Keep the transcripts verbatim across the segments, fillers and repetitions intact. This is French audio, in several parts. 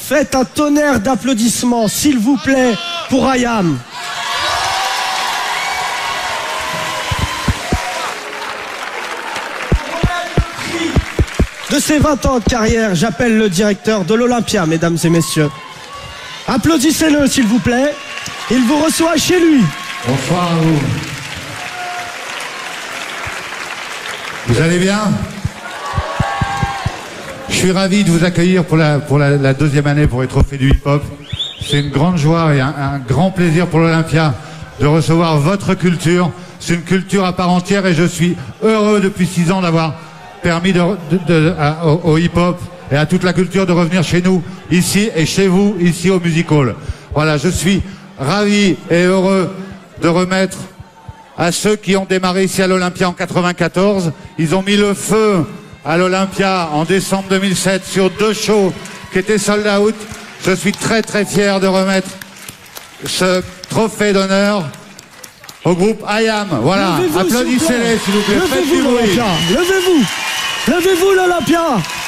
Faites un tonnerre d'applaudissements, s'il vous plaît, pour Ayam. De ses vingt ans de carrière, j'appelle le directeur de l'Olympia, mesdames et messieurs. Applaudissez-le, s'il vous plaît. Il vous reçoit chez lui. Bonsoir à vous. Vous allez bien? Je suis ravi de vous accueillir pour la, pour la, la deuxième année pour les trophées du hip-hop. C'est une grande joie et un, un grand plaisir pour l'Olympia de recevoir votre culture. C'est une culture à part entière et je suis heureux depuis six ans d'avoir permis de, de, de, à, au, au hip-hop et à toute la culture de revenir chez nous, ici et chez vous, ici au Music Hall. Voilà, je suis ravi et heureux de remettre à ceux qui ont démarré ici à l'Olympia en quatre-vingt-quatorze. Ils ont mis le feu à l'Olympia en décembre deux mille sept sur deux shows qui étaient sold out. Je suis très très fier de remettre ce trophée d'honneur au groupe Ayam. Voilà, applaudissez-les s'il vous plaît. Faites du bruit. Levez-vous, levez-vous l'Olympia.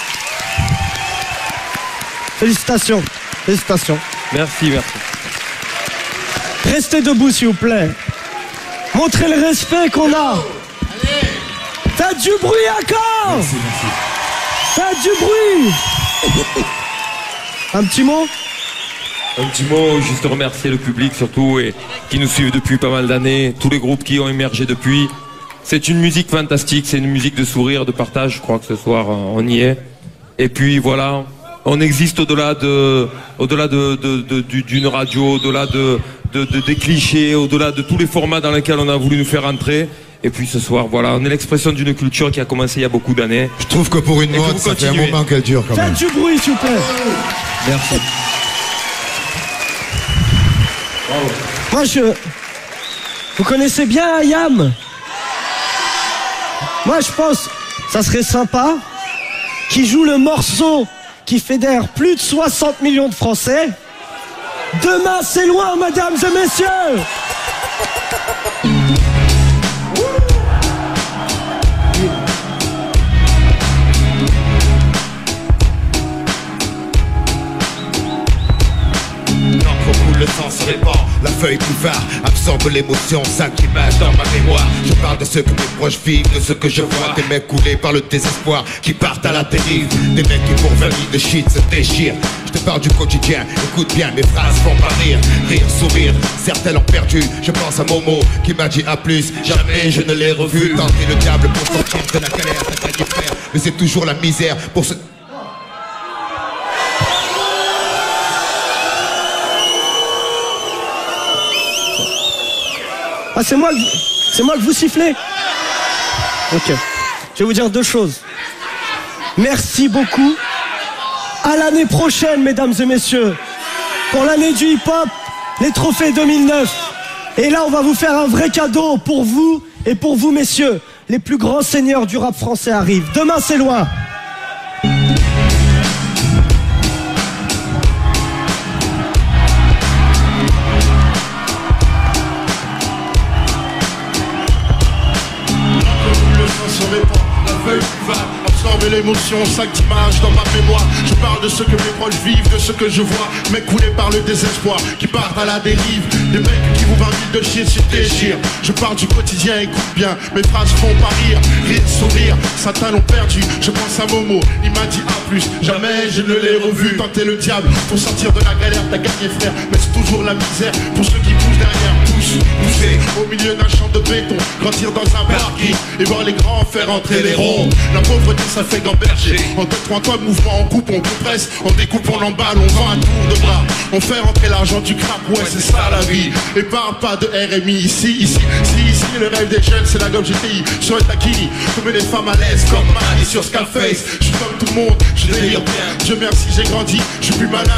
Félicitations, félicitations. Merci, merci. Restez debout s'il vous plaît. Montrez le respect qu'on a. Allez. Faites du bruit encore. Merci, merci. Faites du bruit. Un petit mot? Un petit mot, juste remercier le public surtout et qui nous suivent depuis pas mal d'années, tous les groupes qui ont émergé depuis. C'est une musique fantastique, c'est une musique de sourire, de partage, je crois que ce soir on y est. Et puis voilà, on existe au-delà de, au-delà de, de, de, d'une radio, au-delà de, de, de, des clichés, au-delà de tous les formats dans lesquels on a voulu nous faire entrer. Et puis ce soir, voilà, on est l'expression d'une culture qui a commencé il y a beaucoup d'années. Je trouve que pour une mode, ça fait un moment qu'elle dure quand même. Faites du bruit, s'il vous plaît. Merci. Bravo. Moi, je... Vous connaissez bien Ayam? Moi, je pense ça serait sympa qu'il joue le morceau qui fédère plus de soixante millions de Français. Demain, c'est loin, mesdames et messieurs. Le sang se répand, la feuille bouvard absorbe l'émotion, cinq images dans ma mémoire. Je parle de ce que mes proches vivent, de ce que je vois. Des mecs coulés par le désespoir, qui partent à la dérive. Des mecs qui pour vingt mille de shit se déchirent. Je te parle du quotidien, écoute bien, mes phrases font pas rire. Rire, sourire, certains l'ont perdu. Je pense à Momo qui m'a dit à plus. Jamais je ne l'ai revu. Tenter le diable pour sortir de la galère, t'as failli faire, mais c'est toujours la misère pour ce... Ah, c'est moi, c'est moi que vous sifflez? Ok. Je vais vous dire deux choses. Merci beaucoup. À l'année prochaine, mesdames et messieurs. Pour l'année du hip-hop, les trophées deux mille neuf. Et là, on va vous faire un vrai cadeau pour vous et pour vous, messieurs. Les plus grands seigneurs du rap français arrivent. Demain, c'est loin. Absorber l'émotion, cinq images dans ma mémoire. Je parle de ce que mes proches vivent, de ce que je vois. Mecs coulés par le désespoir, qui partent à la dérive. Des mecs qui vous vingt mille de chier, se déchirent. Je parle du quotidien, écoute bien. Mes phrases font pas rire, rire, sourire. Certains l'ont perdu, je pense à Momo. Il m'a dit à plus, jamais je ne l'ai revu. Tenter le diable pour sortir de la galère, t'as gagné frère. Mais c'est toujours la misère pour ceux qui poussent derrière. Pousse, pousser au milieu d'un champ de béton. Grandir dans un parking et voir les grands faire entrer les ronds. La pauvreté ça fait gamberger. En deux, trois fois mouvement, on coupe, on compresse, on découpe, on emballe, on vend un tour de bras. On fait rentrer l'argent du crack, ouais c'est ça la vie. Et parle pas de R M I ici, ici, si ici le rêve des jeunes c'est la gomme G T I. Sur le taquini, comme des femmes à l'aise, comme Mali sur Scarface. Je suis comme tout le monde, je délire bien. Dieu merci j'ai grandi, je suis plus malin lui.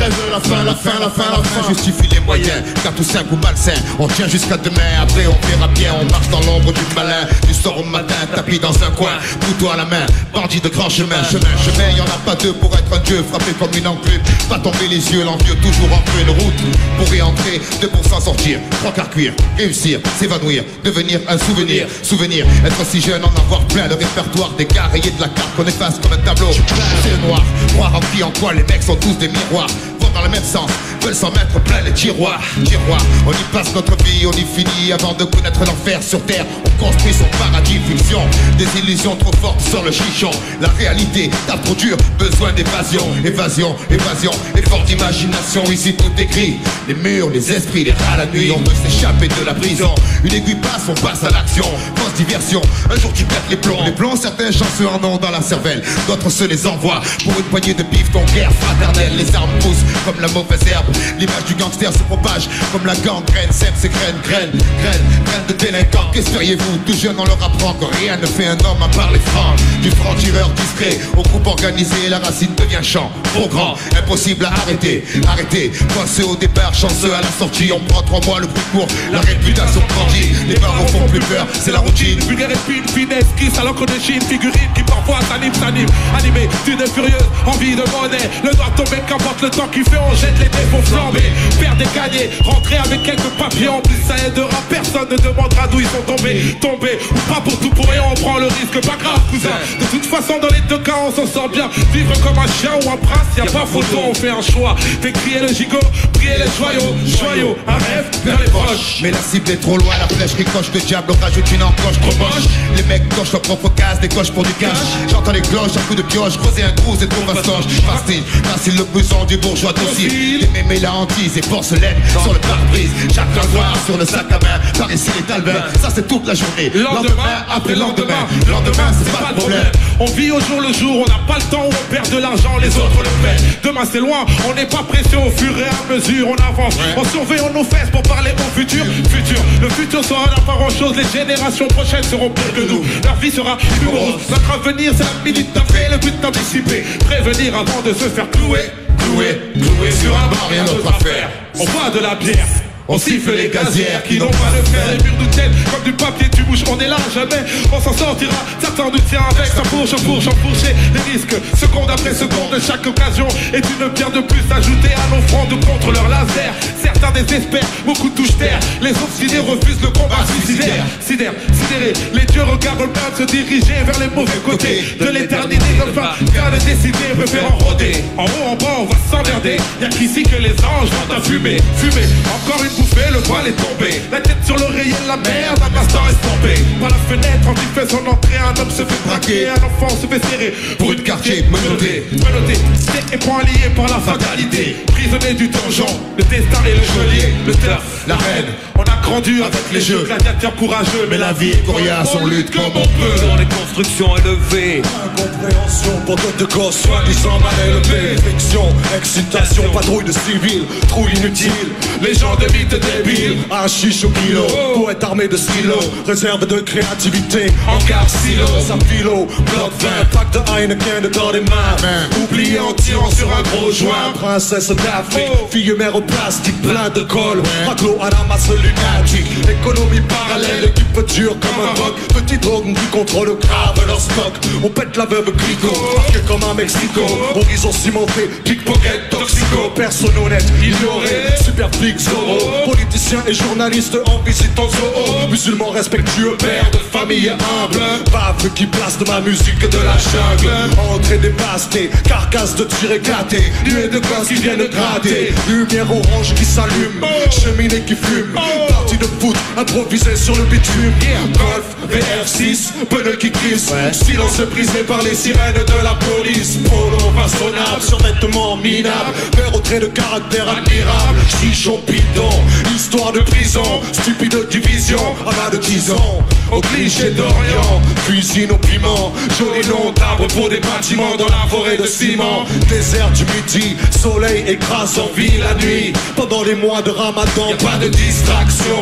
crève la faim, la faim, la faim, la faim. Justifie les moyens, car tout simple ou malsain. On tient jusqu'à demain, après on verra bien. On marche dans l'ombre du malin, du sort au matin, tapis dans un coin, couteau à la main, bandit de grand chemin. Chemin, chemin, y'en a pas deux pour être un dieu, frappé comme une enclume. Pas tomber les yeux, l'envieux toujours en feu, une route pour y entrer, deux pour s'en sortir, trois quarts cuire, réussir, s'évanouir, devenir un souvenir. Souvenir, être si jeune, en avoir plein le répertoire des gars rayés de la carte qu'on efface comme un tableau. C'est le noir, croire en qui, en quoi, les mecs sont tous des miroirs. Vont dans le même sens, veulent s'en mettre plein les tiroirs. Tiroirs, on y passe notre vie, on y finit avant de connaître l'enfer sur terre. On construit son paradis, fiction, des illusions trop fortes sur le chichon. La réalité, tape trop dur, besoin d'évasion. Évasion, évasion, effort d'imagination, ici tout est gris. Les murs, les esprits, les rats la nuit, on veut s'échapper de la prison. Une aiguille passe, on passe à l'action, fausse diversion. Un jour tu pètes les plombs, les plombs, certains chanceux en ont dans la cervelle, d'autres se les envoient pour une poignée de bif, ton guerre fraternelle. Les armes poussent comme la mauvaise herbe, l'image du gangster se propage comme la gangrène. Sème ses graines, graines, graines, graines de délinquants. Qu'est-ce que feriez-vous? Tout jeune on leur apprend que rien ne fait un homme à part les francs. Du franc-tireur discret au groupe organisé, la racine devient champ, trop grand, impossible à arrêter. Arrêtez, coinceux au départ, chanceux à la sortie. On prend trois mois le plus court, la réputation grandit. Les barreaux font plus peur, c'est la routine. Vulgaire épine, finesse, kiss à l'encre de Chine. Figurine qui parfois s'anime, s'anime. Animé d'une furieuse envie de monnaie. Le doigt tombé, qu'importe le temps qu'il fait, on jette les défauts flambés. Perdre des gagnés, rentrer avec quelques papiers en plus, ça aidera. Personne ne demandera d'où ils sont tombés. Tombés ou pas pour tout pour rien, on prend le risque. Pas grave, cousin. De toute façon, dans les deux cas, on s'en sort bien. Vivre comme un chien ou un prince, y'a pas photo, on fait un choix. Fait crier le gigot, prier les joyaux. Joyaux, un rêve vers les proches. Mais la cible est trop loin, la flèche ricoche de diable, on rajoute une encoche trop moche. Les mecs cochent leur propre case, des coches pour du cash. J'entends les cloches, un coup de pioche, creuser un trou, c'est trop fastoche. Facile, facile le besoin du bourgeois docile. Les mémés, la hantise et porcelaine sur le pare-brise. Chaque noir sur le sac à main, par ici les talbins. Ça c'est toute la journée, lendemain après lendemain. Lendemain c'est pas le problème. On vit au jour le jour, on n'a pas le temps où on perd de l'argent, les autres le paient. Demain c'est loin, on n'est pas pressé au fur et à mesure, on avance. On surveille nos fesses pour parler au futur. Futur, le futur sera n'a pas grand chose, les générations prochaines seront pires que nous. Leur vie sera plus morose. Notre avenir c'est la minute d'après, le but d'anticiper. Prévenir avant de se faire clouer. Clouer, clouer sur un banc, rien d'autre à faire. On boit de la bière. On siffle les gazières qui n'ont pas le fer. Les murs nous tiennent comme du papier, tu bouges, on est là jamais. On s'en sortira, certains nous tient avec sa fourche, fourche, enfourcher les risques. Seconde après seconde, chaque occasion est une pierre de plus ajoutée à nos fronts contre leur laser. Certains désespèrent, beaucoup touchent terre. Les obstinés refusent le combat suicidaire. Sidère, sidéré, les dieux regardent le peuple se diriger vers les mauvais côtés de l'éternité. Enfin, qu'à le décider, préférant rôder. En haut, en bas, on va s'emmerder. Y'a qu'ici que les anges vont à fumer. Fumer, encore une bouffée, le voile est tombé. La tête sur l'oreiller, la merde, un instant estompé. Par la fenêtre, quand il fait son entrée, un homme se fait braquer, un enfant se fait serrer. Pour une quartier, menotté, menotté, c'est et point lié par la fatalité. Prisonnier du donjon, le destin et le geôlier, le turf, la reine. On a grandi avec les jeux, gladiateurs courageux, mais la vie est coriace, on lutte comme on peut. Dans les constructions élevées, incompréhension, poteau de gosse, soi-disant mal élevé. Fiction, excitation, patrouille de civils, trouille inutile. Les gens de mythes débiles, un chiche au kilo, poète armé de stylo, réserve de créativité, hangar silo, sa philo, bloc vingt, pack de Heineken dans les mains, oublié en tirant sur un gros joint. Princesse d'Afrique, fille mère au plastique, plein de colle, raclo à la masse lunatique, économie parallèle, équipe dure comme un rock, petit drogue qui contrôle grave leur stock. On pète la veuve Clico, marqué comme un Mexico, horizon cimenté, pickpocket, toxico, personne honnête, ignoré, super flic, Zorro, politicien et journaliste en visite en zoo, musulman respectueux, père de famille humble, bave qui place de ma musique de la jungle, entrée dévastée, carcasse de tir éclaté, nuée de gosses qui viennent gratter, lumière orange qui s'allume, cheminée qui fume, partie de foot improvisée sur le bitume, golf, V F six, pneus qui glissent, silence brisé par les sirènes de la police, polo façonnable, survêtement minable, verre au trait de caractère admirable, chichon bidon, histoire de prison, stupide division, à de dix ans, au cliché d'Orient, cuisine au piment, joli nom d'arbres pour des bâtiments dans la forêt de ciment, désert du midi, soleil écrase en vie la nuit, pendant les mois de Ramadan, pas de distraction, ce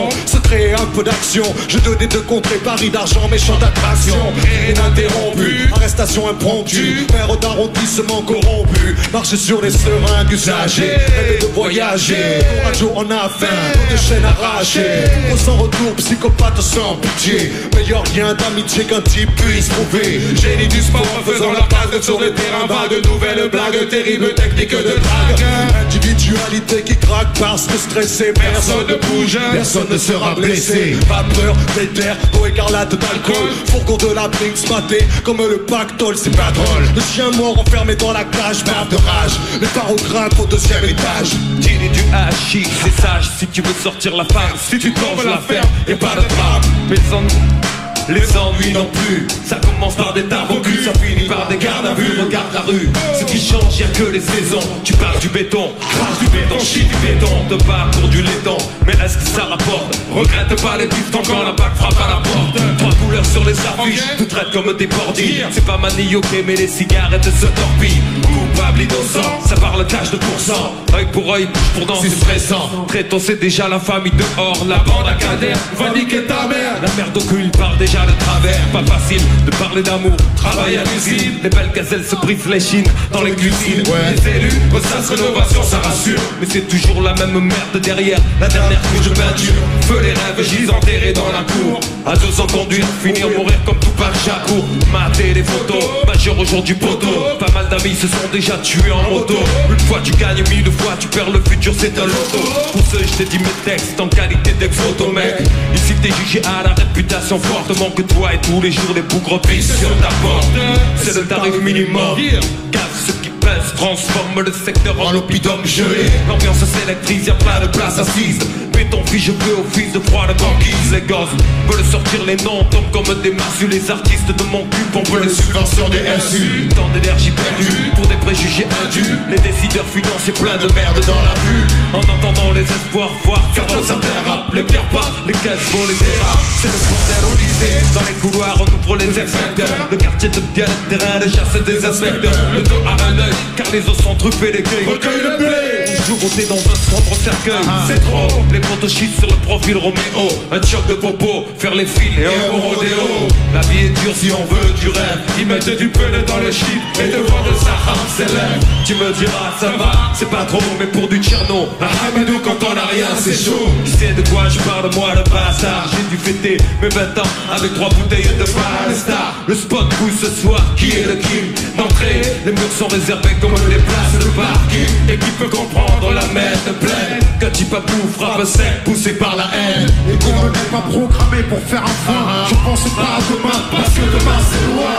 créer un peu d'action. Je donnais de contrer Paris d'argent, méchant d'attraction. Rien ininterrompu, arrestation impromptue, maire d'arrondissement corrompu. Marcher sur les seringues usagées, rêver de voyager. Radio en affaire, des chaînes arrachées. Au sans retour, psychopathe sans pitié. Meilleur lien d'amitié qu'un type puisse trouver. Génie du sport, faisant la passe sur le terrain vague. De nouvelles blagues, terribles techniques de drague. Individualité qui craque parce que stressé, personne ne bouge, personne ne sera blessé. Pas peur, déter, eau écarlate d'alcool. Fourgon de la Brinks maté, comme le pactole, c'est pas drôle. Le chien mort enfermé dans la cage, barre de rage. Les phares grimpent au deuxième étage. Tirer du hachis, c'est sage si tu veux sortir la femme. Si tu tombes la ferme, y'a pas de drame. Mais sans les ennuis non plus. Ça commence par des tables au cul, ça finit par des gardes à vue. Regarde la rue, ce qui change y'a que les saisons. Tu parles du béton, crache du béton, chie du béton. Te bats pour du laiton, mais est-ce que ça rapporte? Regrette pas les pistons quand la bague frappe à la porte. Trois couleurs sur les affiches, tout traite comme des bordilles. C'est pas manioqué mais les cigarettes se torpillent. Coupable, innocent, ça parle cash de pourcent. Œil pour œil, bouche pour dent, c'est stressant. Traitons c'est déjà la famille dehors. La bande à cadère, va niquer ta mère. La merde occulte part déjà de travers. Pas facile de parler d'amour, travail à l'usine. Les belles gazelles se brisent les chines dans les cuisines. Ouais. Les élus ressassent rénovation, ça rassure. Mais c'est toujours la même merde derrière la dernière couche de peinture. Feu les rêves, gis enterrés dans la cour. À deux ans conduire, finir mourir comme tout par Chacour. Mater les photos, majeur aujourd'hui poteau. Pas mal d'amis se sont déjà tués en moto. Une fois tu gagnes, mille fois tu perds, le futur c'est un loto. Pour ce je t'ai dit mes textes en qualité d'ex-photo mec. Ici t'es jugé à la réputation fortement que toi et tous les jours les bougres pissent sur ta porte. C'est le tarif minimum. Gaz ce qui pèse, transforme le secteur en oppidum gelé. L'ambiance s'électrise, y'a pas de place assise. Mets ton fils, je fais office de froid de banquise. Les gosses veulent sortir les noms, tombent comme des masses. Les artistes de mon cul pompent les subventions des S U. Tant d'énergie perdue pour des préjugés indus. Les décideurs financiers pleins de merde dans la rue. En entendant les espoirs voir faire dans certains rap. Les pierres pas, les caisses vont les dérapes. C'est le bordel au lycée. Dans les couloirs on ouvre les inspecteurs. Le quartier de bien le terrain de chasse des inspecteurs. Le dos à un œil car les os sont truffés d'écueils. Recueille le blé. Toujours ôté dans un sombre cercueil. C'est trop. Les potos chient sur le profil Roméo. Un choc de popo, faire les fils et un gros rodéo. La vie est dure si on veut du rêve. Ils mettent du pelé dans le shit et devant de sa rame s'élève. Tu me diras ça va, c'est pas trop mais pour du tcherno. À Hamidou quand on a rien c'est chaud. Tu sais de quoi je parle moi le bâtard. J'ai dû fêter mes vingt ans avec trois bouteilles de Palestar. Le spot bouge ce soir, qui est le king d'entrée. Les murs sont réservés comme les places de parking. Et qui peut comprendre la merde pleine. Quand tu papou frappe sec, poussé par la haine. Et qu'on ne n'est pas programmé pour faire un frein. Je pense pas à demain parce que demain c'est loin.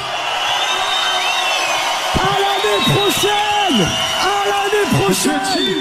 À l'année prochaine. À l'année prochaine.